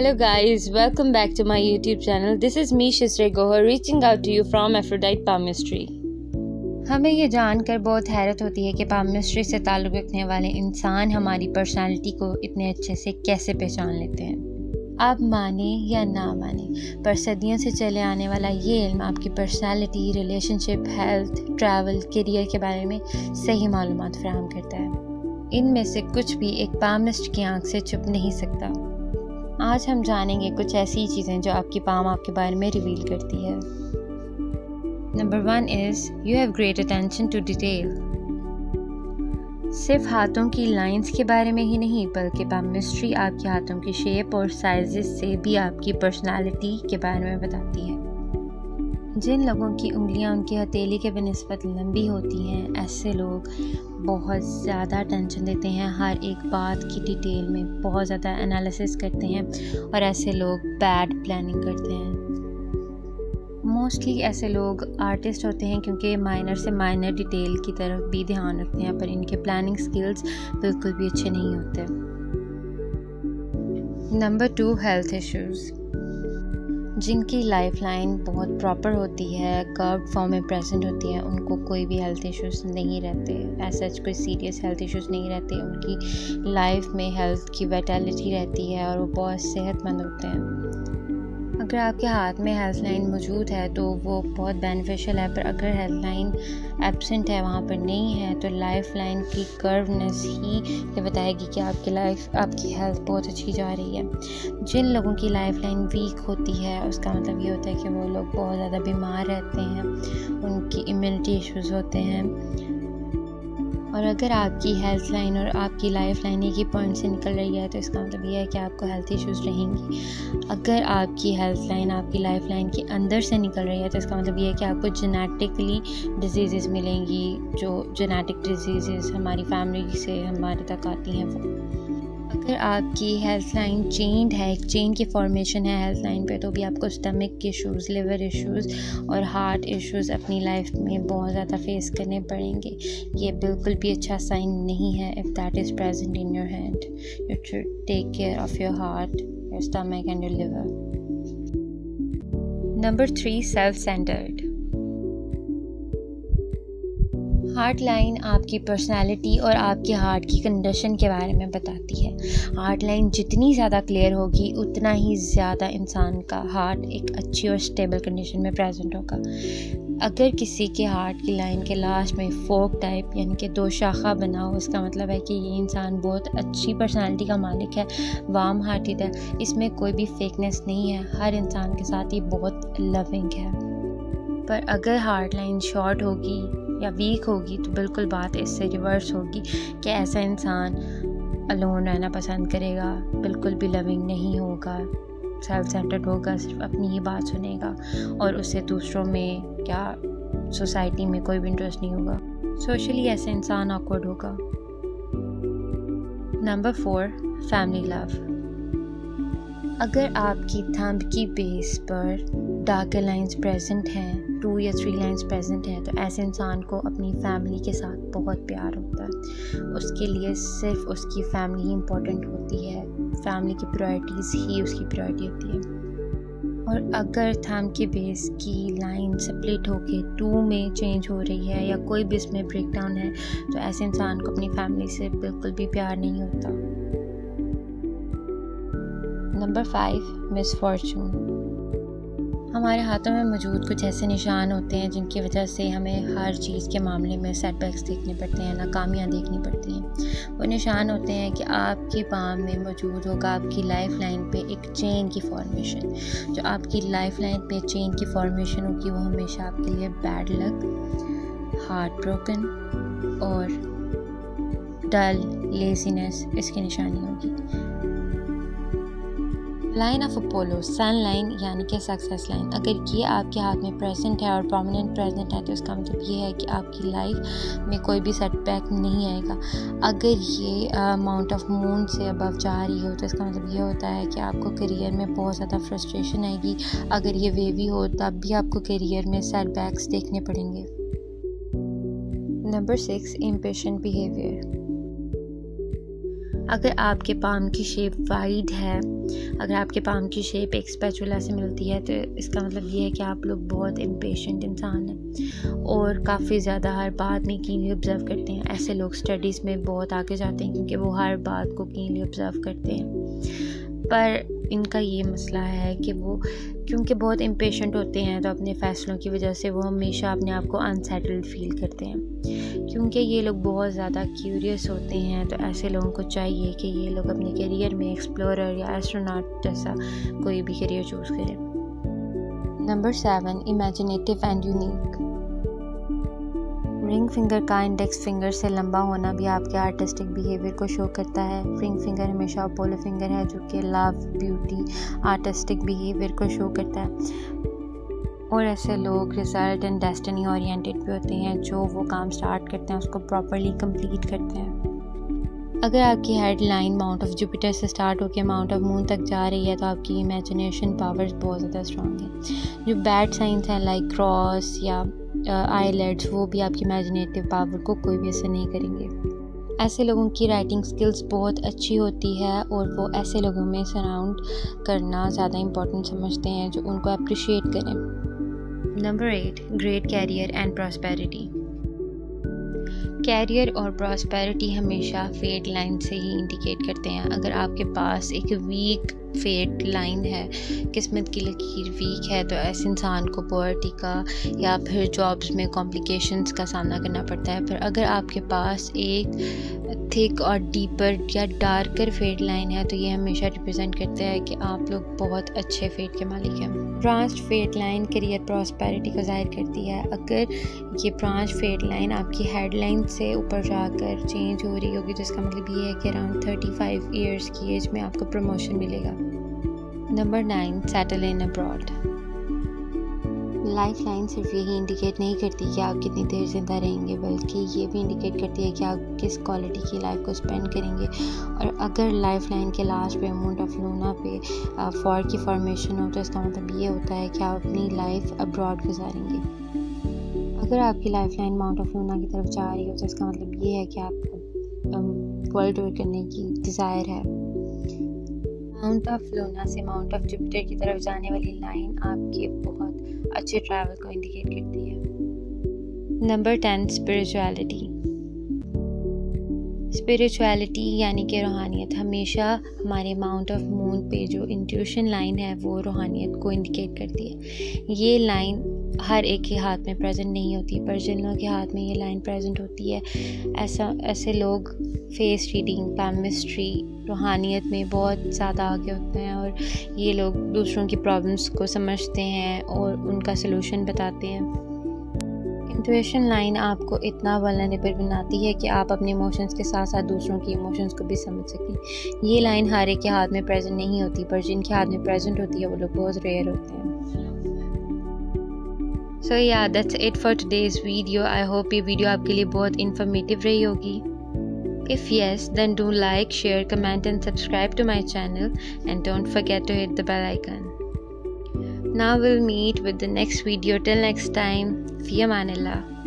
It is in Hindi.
Hello guys, welcome back to my YouTube channel. This is me Shisre Gohar reaching out to you from Aphrodite Palmistry. हमें ये जानकर बहुत हैरत होती है कि पाममिस्ट्री से ताल्लुक़ रखने वाले इंसान हमारी पर्सनालिटी को इतने अच्छे से कैसे पहचान लेते हैं। आप माने या ना माने, पर सदियों से चले आने वाला ये इल्म आपकी personality, relationship, health, travel, career के बारे में सही मालूमात फराहम करता है। इनमें से कुछ भी एक पामिस्ट की आंख से छुप नहीं सकता। आज हम जानेंगे कुछ ऐसी चीज़ें जो आपकी पाम आपके बारे में रिवील करती है। Number 1 is you have great attention to detail. सिर्फ हाथों की लाइंस के बारे में ही नहीं, बल्कि पामिस्ट्री आपके हाथों की शेप और साइजेस से भी आपकी पर्सनालिटी के बारे में बताती है। जिन लोगों की उंगलियां उनकी हथेली के बनिस्बत लंबी होती हैं, ऐसे लोग बहुत ज़्यादा अटेंशन देते हैं, हर एक बात की डिटेल में बहुत ज़्यादा एनालिसिस करते हैं और ऐसे लोग बैड प्लानिंग करते हैं। मोस्टली ऐसे लोग आर्टिस्ट होते हैं क्योंकि माइनर से माइनर डिटेल की तरफ भी ध्यान रखते हैं, पर इनके प्लानिंग स्किल्स बिल्कुल भी अच्छे नहीं होते। Number 2, health issues. जिनकी लाइफ लाइन बहुत प्रॉपर होती है, कर्व्ड फॉर्म में प्रेजेंट होती है, उनको कोई भी हेल्थ इश्यूज़ नहीं रहते। ऐसा कोई सीरियस हेल्थ इश्यूज़ नहीं रहते। उनकी लाइफ में हेल्थ की वाइटैलिटी रहती है और वो बहुत सेहतमंद होते हैं। अगर आपके हाथ में हेल्थ लाइन मौजूद है तो वो बहुत बेनिफिशियल है, पर अगर हेल्थ लाइन एब्सेंट है, वहाँ पर नहीं है, तो लाइफ लाइन की कर्वनेस ही ये बताएगी कि आपकी हेल्थ बहुत अच्छी जा रही है। जिन लोगों की लाइफ लाइन वीक होती है, उसका मतलब ये होता है कि वो लोग बहुत ज़्यादा बीमार रहते हैं, उनकी इम्यूनिटी इश्यूज़ होते हैं। और अगर आपकी हेल्थ लाइन और आपकी लाइफ लाइन एक ही पॉइंट से निकल रही है, तो इसका मतलब ये है कि आपको हेल्थ इश्यूज़ रहेंगी। अगर आपकी हेल्थ लाइन आपकी लाइफ लाइन के अंदर से निकल रही है, तो इसका मतलब ये है कि आपको जेनेटिकली डिजीज़ मिलेंगी। जो जेनेटिक डिजीज़ हमारी फैमिली से हमारे तक आती हैं वो। अगर आपकी हेल्थ लाइन चेन्ड है, एक चेन की फॉर्मेशन है हेल्थ लाइन पे, तो भी आपको स्टमक इश्यूज़, लिवर इश्यूज़ और हार्ट इश्यूज़ अपनी लाइफ में बहुत ज़्यादा फेस करने पड़ेंगे। ये बिल्कुल भी अच्छा साइन नहीं है। If that is present in your hand, you should take care of your heart, your stomach and your liver. Number 3, self centred. Heart line आपकी पर्सनालिटी और आपके हार्ट की कंडीशन के बारे में बताती है। हार्ट लाइन जितनी ज़्यादा क्लियर होगी, उतना ही ज़्यादा इंसान का हार्ट एक अच्छी और स्टेबल कंडीशन में प्रेजेंट होगा। अगर किसी के हार्ट की लाइन के लास्ट में फोक टाइप यानी कि 2 शाखा बना हो, उसका मतलब है कि ये इंसान बहुत अच्छी पर्सनालिटी का मालिक है, वार्म हार्टेड है, इसमें कोई भी फेकनेस नहीं है, हर इंसान के साथ ही बहुत लविंग है। पर अगर हार्ट लाइन शॉर्ट होगी या वीक होगी, तो बिल्कुल बात इससे रिवर्स होगी कि ऐसा इंसान अलोन रहना पसंद करेगा, बिल्कुल भी लविंग नहीं होगा, सेल्फ सेंटर्ड होगा, सिर्फ अपनी ही बात सुनेगा और उससे दूसरों में क्या सोसाइटी में कोई भी इंटरेस्ट नहीं होगा। सोशली ऐसे इंसान ऑकवर्ड होगा। Number 4, family love. अगर आपकी थंब की बेस पर डार्कर लाइंस प्रेजेंट हैं, 2 या 3 लाइंस प्रेजेंट हैं, तो ऐसे इंसान को अपनी फैमिली के साथ बहुत प्यार होता है। उसके लिए सिर्फ उसकी फैमिली ही इम्पोर्टेंट होती है, फैमिली की प्रायोरिटीज़ ही उसकी प्रायोरिटी होती है। और अगर थंब के बेस की लाइन स्प्लिट होके 2 में चेंज हो रही है या कोई भी इसमें ब्रेकडाउन है, तो ऐसे इंसान को अपनी फैमिली से बिल्कुल भी प्यार नहीं होता। Number 5, misfortune. हमारे हाथों में मौजूद कुछ ऐसे निशान होते हैं जिनकी वजह से हमें हर चीज़ के मामले में सेटबैक्स देखने पड़ते हैं, नाकामियाँ देखनी पड़ती हैं। वो निशान होते हैं कि आपके पाम में मौजूद होगा आपकी लाइफ लाइन पे एक चेन की फॉर्मेशन। जो आपकी लाइफ लाइन पे चेन की फॉर्मेशन होगी, वो हमेशा आपके लिए बैड लक, हार्ट ब्रोकन और डल, लेजीनेस इसकी निशानी होगी। Line of Apollo, sun line यानी कि सक्सेस लाइन। अगर ये आपके हाथ में प्रेजेंट है और प्रोमिनेंट प्रेजेंट है, तो इसका मतलब ये है कि आपकी लाइफ में कोई भी सेटबैक नहीं आएगा। अगर ये माउंट ऑफ मून से अबव जा रही हो, तो इसका मतलब ये होता है कि आपको करियर में बहुत ज़्यादा फ्रस्ट्रेशन आएगी। अगर ये वेवी हो, तब भी आपको करियर में सेटबैक्स देखने पड़ेंगे। Number 6, impatient behaviour. अगर आपके पाम की शेप वाइड है, अगर आपके पाम की शेप एक स्पैचुला से मिलती है, तो इसका मतलब ये है कि आप लोग बहुत इम्पेशेंट इंसान हैं और काफ़ी ज़्यादा हर बात में कीनली ऑब्ज़र्व करते हैं। ऐसे लोग स्टडीज़ में बहुत आगे जाते हैं क्योंकि वो हर बात को कीनली ऑब्ज़र्व करते हैं। पर इनका ये मसला है कि वो क्योंकि बहुत इम्पेशेंट होते हैं, तो अपने फ़ैसलों की वजह से वो हमेशा अपने आप को अनसेटल्ड फ़ील करते हैं। क्योंकि ये लोग बहुत ज़्यादा क्यूरियस होते हैं, तो ऐसे लोगों को चाहिए कि ये लोग अपने करियर में एक्सप्लोरर या एस्ट्रोनॉट जैसा कोई भी करियर चूज़ करें। Number 7, imaginative and unique. Ring finger का इंडेक्स फिंगर से लंबा होना भी आपके आर्टिस्टिक बिहेवियर को शो करता है। रिंग फिंगर हमेशा अपोलो फिंगर है, जो कि लव, ब्यूटी, आर्टिस्टिक बिहेवियर को शो करता है। और ऐसे लोग रिजल्ट एंड डेस्टिनी ओरिएंटेड भी होते हैं, जो वो काम स्टार्ट करते हैं उसको प्रॉपरली कंप्लीट करते हैं। अगर आपकी हेडलाइन माउंट ऑफ जुपिटर से स्टार्ट होकर माउंट ऑफ मून तक जा रही है, तो आपकी इमेजिनेशन पावर्स बहुत ज़्यादा स्ट्रॉन्ग है। जो बैड साइंस हैं लाइक क्रॉस या आईलेट्स, वो भी आपकी इमेजिनेटिव पावर को कोई भी असर नहीं करेंगे। ऐसे लोगों की राइटिंग स्किल्स बहुत अच्छी होती है और वो ऐसे लोगों में सराउंड करना ज़्यादा इम्पोर्टेंट समझते हैं जो उनको अप्रिशिएट करें। Number 8, great career and prosperity. Career और प्रॉस्पेरिटी हमेशा फेट लाइन से ही इंडिकेट करते हैं। अगर आपके पास एक वीक फेट लाइन है, किस्मत की लकीर वीक है, तो ऐसे इंसान को पॉवर्टी का या फिर जॉब्स में कॉम्प्लिकेशंस का सामना करना पड़ता है। पर अगर आपके पास एक थिक और डीपर या डार्कर फेट लाइन है, तो ये हमेशा रिप्रेजेंट करता है कि आप लोग बहुत अच्छे फेट के मालिक हैं। Branch fate line career prosperity को जाहिर करती है। अगर ये ब्रांच फेट लाइन आपकी हेडलाइन से ऊपर जाकर चेंज हो रही होगी, तो इसका मतलब ये है कि अराउंड 35 ईयर्स की एज में आपको प्रमोशन मिलेगा। Number 9, settle in abroad. Life line सिर्फ यही इंडिकेट नहीं करती कि आप कितनी देर जिंदा रहेंगे, बल्कि ये भी इंडिकेट करती है कि आप किस क्वालिटी की लाइफ को स्पेंड करेंगे। और अगर लाइफ लाइन के लास्ट पे माउंट ऑफ लूना पे फॉर की फॉर्मेशन हो, तो इसका मतलब ये होता है कि आप अपनी लाइफ अब्रॉड गुजारेंगे। अगर आपकी life line mount of Luna की तरफ जा रही हो, तो इसका मतलब ये है कि आपको वर्ल्ड टूर करने की डिज़ायर है। माउंट ऑफ लूना से माउंट ऑफ जुपिटर की तरफ जाने वाली लाइन आपके बहुत अच्छे ट्रैवल को इंडिकेट करती है। Number 10, spirituality. स्पिरिचुअलिटी यानी कि रूहानियत हमेशा हमारे माउंट ऑफ मून पे जो इंट्यूशन लाइन है, वो रूहानियत को इंडिकेट करती है। ये लाइन हर एक के हाथ में प्रेजेंट नहीं होती, पर जिन लोगों के हाथ में ये लाइन प्रेजेंट होती है, ऐसे लोग फेस रीडिंग, पैमिस्ट्री, रूहानियत में बहुत ज़्यादा आगे होते हैं और ये लोग दूसरों की प्रॉब्लम्स को समझते हैं और उनका सलूशन बताते हैं। इंट्यूशन लाइन आपको इतना वल्नरेबल बनाती है कि आप अपने इमोशंस के साथ साथ दूसरों की इमोशंस को भी समझ सकें। ये लाइन हर एक के हाथ में प्रेजेंट नहीं होती, पर जिनके हाथ में प्रेजेंट होती है वो लोग बहुत रेयर होते हैं। So yeah, that's it for today's video. I hope ये वीडियो आपके लिए बहुत informative रही होगी। If yes, then do like, share, comment and subscribe to my channel and don't forget to hit the bell icon. Now we'll meet with the next video. Till next time, fi amanillah.